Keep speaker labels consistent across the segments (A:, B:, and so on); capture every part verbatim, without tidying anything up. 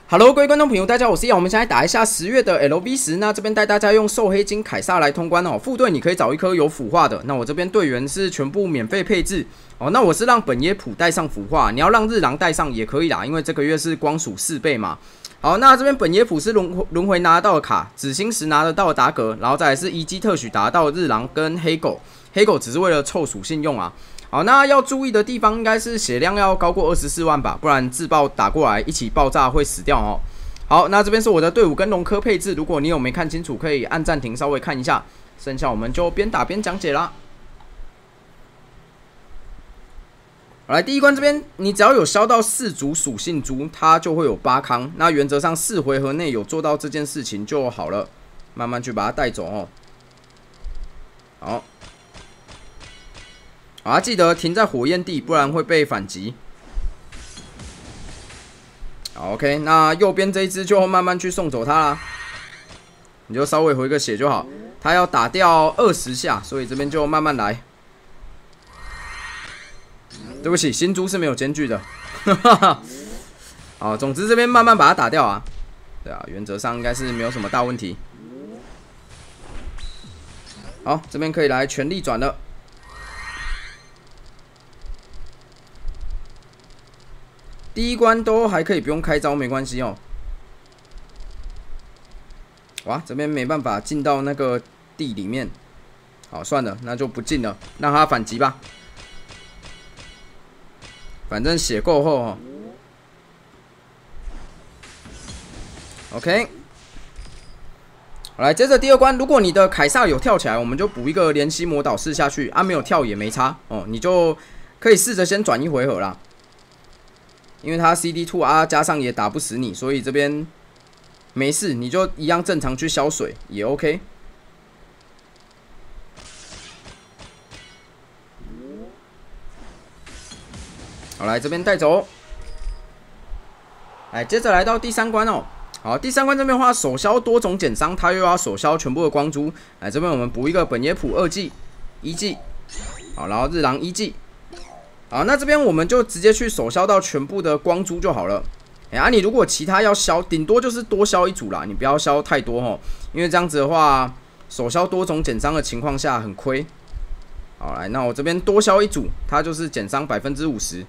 A: Hello， 各位观众朋友，大家好，我是耀。我们现在打一下十月的 L V 十，那这边带大家用兽黑金凯撒来通关哦。副队你可以找一颗有腐化的，那我这边队员是全部免费配置哦。那我是让本耶普带上腐化，你要让日狼带上也可以啦，因为这个月是光属四倍嘛。好，那这边本耶普是轮轮回拿得到的卡，紫星石拿得到的达格，然后再来是一击特许达到的日狼跟黑狗，黑狗只是为了凑属性用啊。好，那要注意的地方应该是血量要高过二十四万吧，不然自爆打过来一起爆炸会死掉哦。好，那这边是我的队伍跟龙科配置，如果你有没看清楚，可以按暂停稍微看一下，剩下我们就边打边讲解啦。好，来第一关这边，你只要有消到四组属性珠，它就会有八康。那原则上四回合内有做到这件事情就好了，慢慢去把它带走哦。好。好，记得停在火焰地，不然会被反击。好 ，OK， 那右边这一只就慢慢去送走它啦，你就稍微回个血就好。它要打掉二十下，所以这边就慢慢来。对不起，新珠是没有间距的。好，总之这边慢慢把它打掉啊。对啊，原则上应该是没有什么大问题。好，这边可以来全力转了。第一关都还可以不用开招，没关系哦。哇，这边没办法进到那个地里面，好，算了，那就不进了，让他反击吧。反正血够厚哦。OK， 好，来接着第二关，如果你的凯撒有跳起来，我们就补一个连吸魔导士下去啊，没有跳也没差哦，你就可以试着先转一回合啦。因为他 C D 二 R 加上也打不死你，所以这边没事，你就一样正常去消水也 OK。好，来这边带走。来，接着来到第三关哦。好，第三关这边的话，手消多种减伤，他又要手消全部的光珠。来这边我们补一个本耶普二技、一技，好，然后日狼一技。好，那这边我们就直接去手消到全部的光珠就好了。哎、欸、啊，你如果其他要消，顶多就是多消一组啦，你不要消太多吼，因为这样子的话，手消多种减伤的情况下很亏。好，来，那我这边多消一组，它就是减伤百分之五十。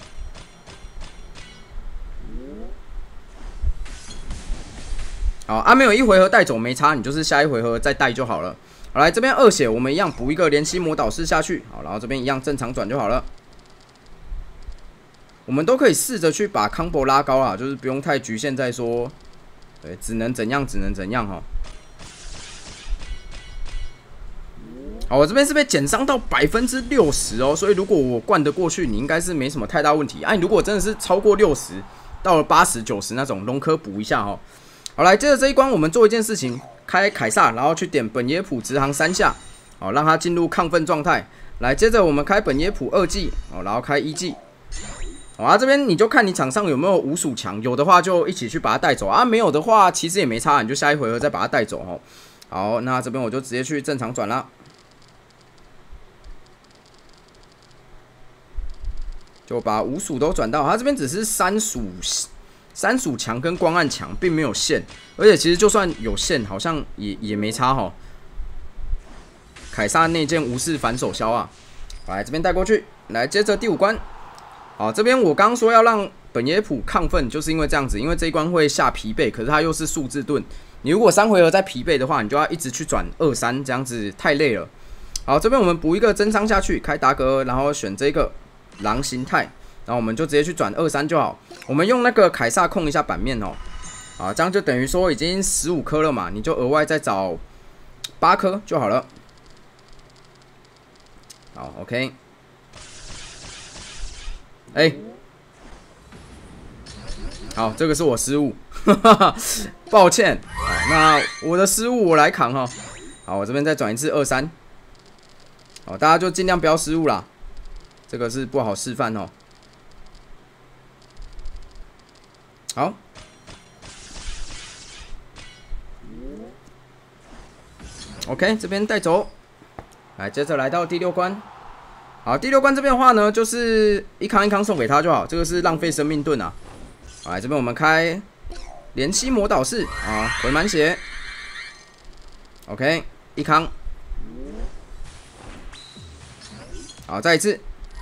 A: 好，啊，没有一回合带走没差，你就是下一回合再带就好了。好，来这边二血，我们一样补一个连吸魔导士下去，好，然后这边一样正常转就好了。我们都可以试着去把 combo 拉高啦，就是不用太局限在说，对，只能怎样，只能怎样哈。好，我这边是被减伤到百分之六十哦，所以如果我灌得过去，你应该是没什么太大问题。哎、啊，你如果真的是超过六十，到了八十、九十那种，龙科补一下哈。好，来，接着这一关我们做一件事情，开凯撒，然后去点本耶普直航三下，好，让它进入亢奋状态。来，接着我们开本耶普二技，哦，然后开一技。好啊，这边你就看你场上有没有五属强，有的话就一起去把它带走啊，没有的话其实也没差，你就下一回合再把它带走哦。好，那这边我就直接去正常转啦，就把五属都转到，它这边只是三属三属强跟光暗强，并没有线，而且其实就算有线，好像也也没差哈。凯撒内建无视反手消啊，来这边带过去，来接着第五关。好，这边我刚刚说要让本耶普亢奋，就是因为这样子，因为这一关会下疲惫，可是它又是数字盾，你如果三回合再疲惫的话，你就要一直去转二三，这样子太累了。好，这边我们补一个增伤下去，开达格，然后选这个狼形态，然后我们就直接去转二三就好。我们用那个凯撒控一下版面哦，好，这样就等于说已经十五颗了嘛，你就额外再找八颗就好了。好 ，OK。哎、欸，好，这个是我失误，抱歉。好，那我的失误我来扛哈。好，我这边再转一次二三。好，大家就尽量不要失误啦，这个是不好示范哦。好，OK， 这边带走。来，接着来到第六关。好，第六关这边的话呢，就是一康一康送给他就好，这个是浪费生命盾啊。好，来这边我们开连吸魔导士啊，回满血。OK， 一康。好，再一次。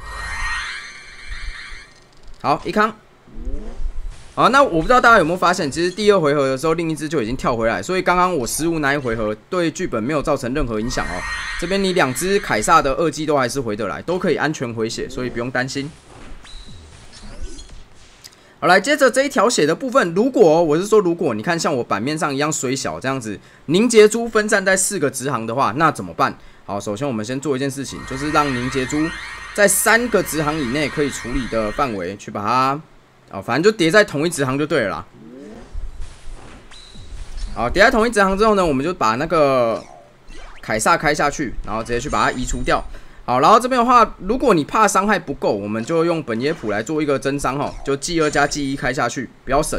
A: 好，一康。好，那我不知道大家有没有发现，其实第二回合的时候，另一只就已经跳回来，所以刚刚我失误那一回合对剧本没有造成任何影响哦。这边你两只凯撒的二技都还是回得来，都可以安全回血，所以不用担心。好，来接着这一条血的部分，如果、哦、我是说，如果你看像我版面上一样水小这样子，凝结珠分散在四个直行的话，那怎么办？好，首先我们先做一件事情，就是让凝结珠在三个直行以内可以处理的范围去把它。哦，反正就叠在同一直行就对了啦。好，叠在同一直行之后呢，我们就把那个凯撒开下去，然后直接去把它移除掉。好，然后这边的话，如果你怕伤害不够，我们就用本耶普来做一个增伤哈，就 G 二 加 G 一 开下去，不要省。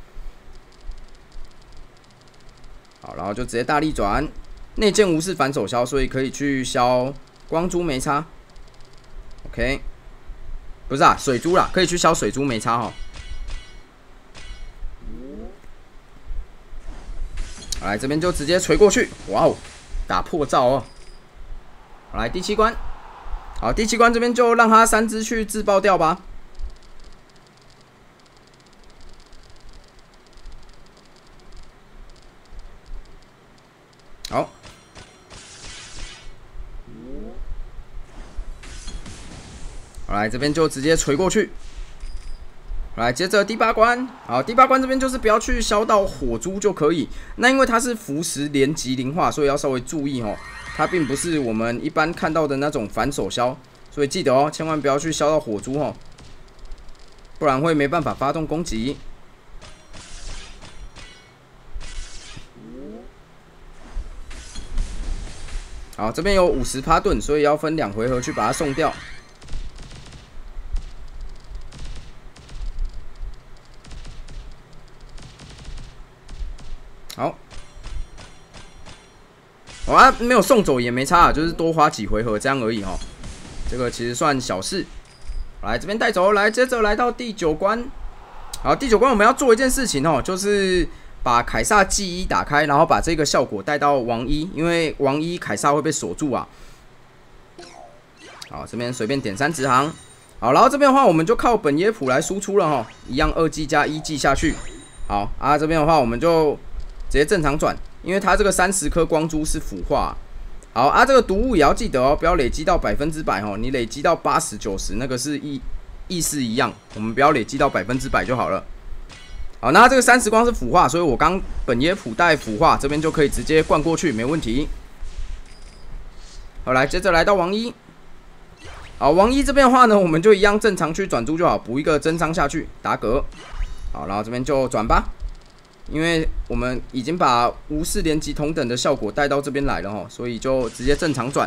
A: 好，然后就直接大力转，内建无视反手消，所以可以去消光珠没差。OK。不是啊，水珠啦，可以去消水珠没差哈。好，来这边就直接锤过去，哇哦，打破罩哦。好，来第七关，好，第七关这边就让他三只去自爆掉吧。好。好，来这边就直接锤过去。来，接着第八关，好，第八关这边就是不要去消到火珠就可以。那因为它是符石连击灵化，所以要稍微注意哦。它并不是我们一般看到的那种反手消，所以记得哦，千万不要去消到火珠哦，不然会没办法发动攻击。好，这边有 百分之五十 盾，所以要分两回合去把它送掉。好，好啊，没有送走也没差啊，就是多花几回合这样而已哈。这个其实算小事。来这边带走，来接着来到第九关。好，第九关我们要做一件事情哦，就是把凯撒 G 一 打开，然后把这个效果带到王一，因为王一凯撒会被锁住啊。好，这边随便点三直行。好，然后这边的话我们就靠本耶普来输出了哈，一样二 G 加一 G 下去。好啊，这边的话我们就。直接正常转，因为它这个三十颗光珠是腐化、啊。好啊，这个毒物也要记得哦，不要累积到百分之百哦，你累积到八十九十那个是意意思一样，我们不要累积到百分之百就好了。好，那这个三十光是腐化，所以我刚本耶普带腐化，这边就可以直接灌过去，没问题。好，来接着来到王一。好，王一这边的话呢，我们就一样正常去转珠就好，补一个增伤下去，打嗝。好，然后这边就转吧。因为我们已经把无视连击同等的效果带到这边来了哈，所以就直接正常转。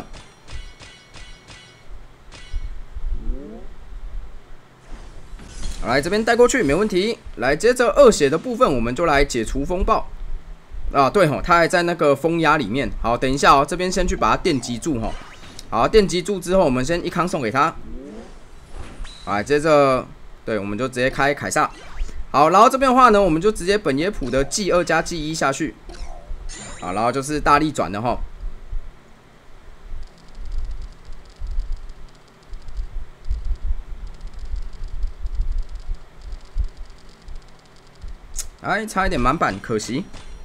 A: 好，来这边带过去没问题。来，接着二血的部分，我们就来解除风暴。啊，对吼，它还在那个风压里面。好，等一下哦，这边先去把它电击住哈。好，电击住之后，我们先一康送给他。好，接着，对，我们就直接开凯撒。好，然后这边的话呢，我们就直接本耶普的 G 二 加 G 一 下去。好，然后就是大力转的哈。哎，差一点满版，可惜。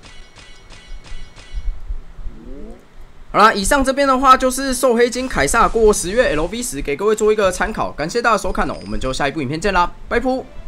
A: 好啦，以上这边的话就是兽黑金凯撒过十月 L V 十，给各位做一个参考。感谢大家收看哦，我们就下一部影片见啦，拜拜。